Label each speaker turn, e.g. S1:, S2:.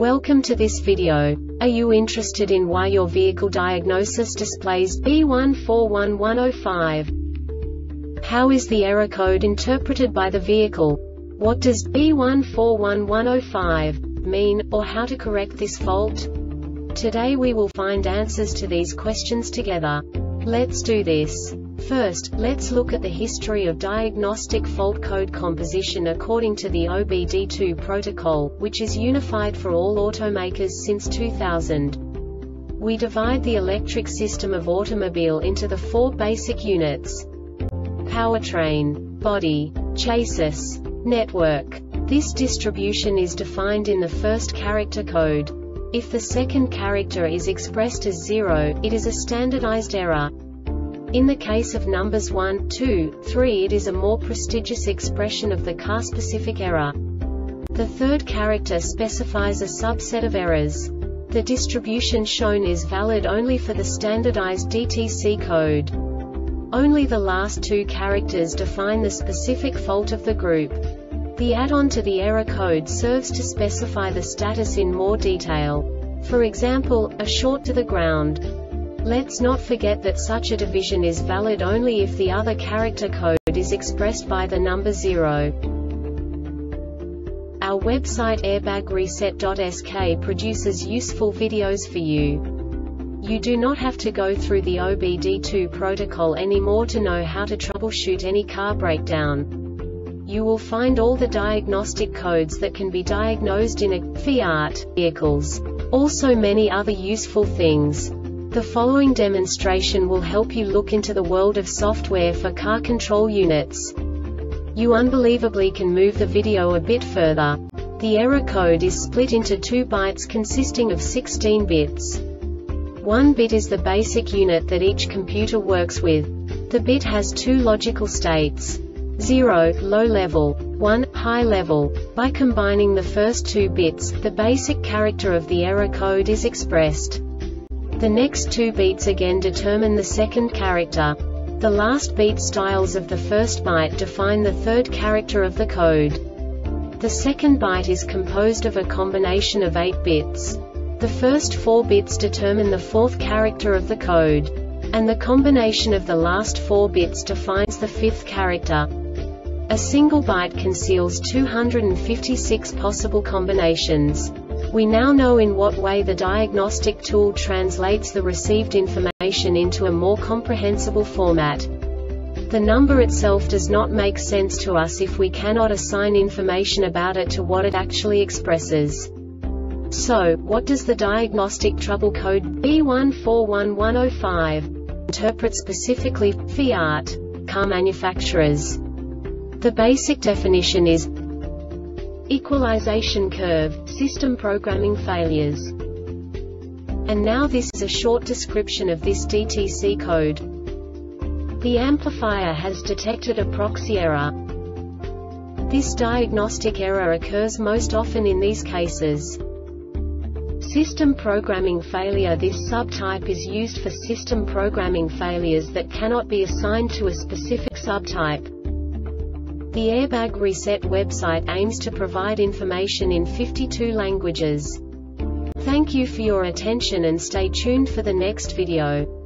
S1: Welcome to this video. Are you interested in why your vehicle diagnosis displays B141105? How is the error code interpreted by the vehicle? What does B141105 mean, or how to correct this fault? Today we will find answers to these questions together. Let's do this. First, let's look at the history of diagnostic fault code composition according to the OBD2 protocol, which is unified for all automakers since 2000. We divide the electric system of automobile into the four basic units: powertrain, body, chassis, network. This distribution is defined in the first character code. If the second character is expressed as 0, it is a standardized error. In the case of numbers 1, 2, 3, it is a more prestigious expression of the car-specific error. The third character specifies a subset of errors. The distribution shown is valid only for the standardized DTC code. Only the last two characters define the specific fault of the group. The add-on to the error code serves to specify the status in more detail. For example, a short to the ground. Let's not forget that such a division is valid only if the other character code is expressed by the number 0. Our website airbagreset.sk produces useful videos for you. You do not have to go through the OBD2 protocol anymore to know how to troubleshoot any car breakdown. You will find all the diagnostic codes that can be diagnosed in a Fiat vehicles. Also many other useful things. The following demonstration will help you look into the world of software for car control units. You unbelievably can move the video a bit further. The error code is split into 2 bytes consisting of 16 bits. 1 bit is the basic unit that each computer works with. The bit has 2 logical states: 0, low level, 1, high level. By combining the first 2 bits, the basic character of the error code is expressed. The next 2 beats again determine the second character. The last beat styles of the first byte define the third character of the code. The second byte is composed of a combination of 8 bits. The first 4 bits determine the fourth character of the code. And the combination of the last 4 bits defines the fifth character. A single byte conceals 256 possible combinations. We now know in what way the diagnostic tool translates the received information into a more comprehensible format. The number itself does not make sense to us if we cannot assign information about it to what it actually expresses. So, what does the diagnostic trouble code B141105 interpret specifically for Fiat car manufacturers? The basic definition is equalization curve, system programming failures. And now this is a short description of this DTC code. The amplifier has detected a proxy error. This diagnostic error occurs most often in these cases: system programming failure. This subtype is used for system programming failures that cannot be assigned to a specific subtype. The Airbag Reset website aims to provide information in 52 languages. Thank you for your attention and stay tuned for the next video.